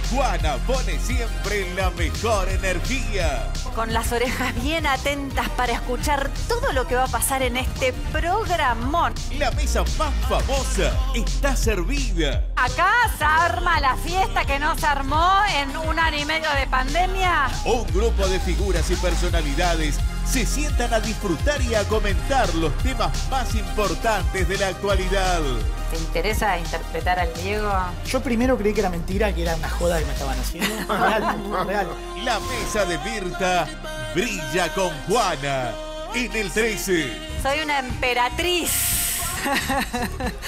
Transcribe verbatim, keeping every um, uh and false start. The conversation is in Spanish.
Juana pone siempre la mejor energía. Con las orejas bien atentas para escuchar todo lo que va a pasar en este programón. La mesa más famosa está servida. Acá se arma la fiesta que no se armó en un año y medio de pandemia. Un grupo de figuras y personalidades se sientan a disfrutar y a comentar los temas más importantes de la actualidad. ¿Te interesa interpretar al Diego? Yo primero creí que era mentira, que era una joda que me estaban haciendo. Real, real. La mesa de Mirta brilla con Juana en el trece. Soy una emperatriz.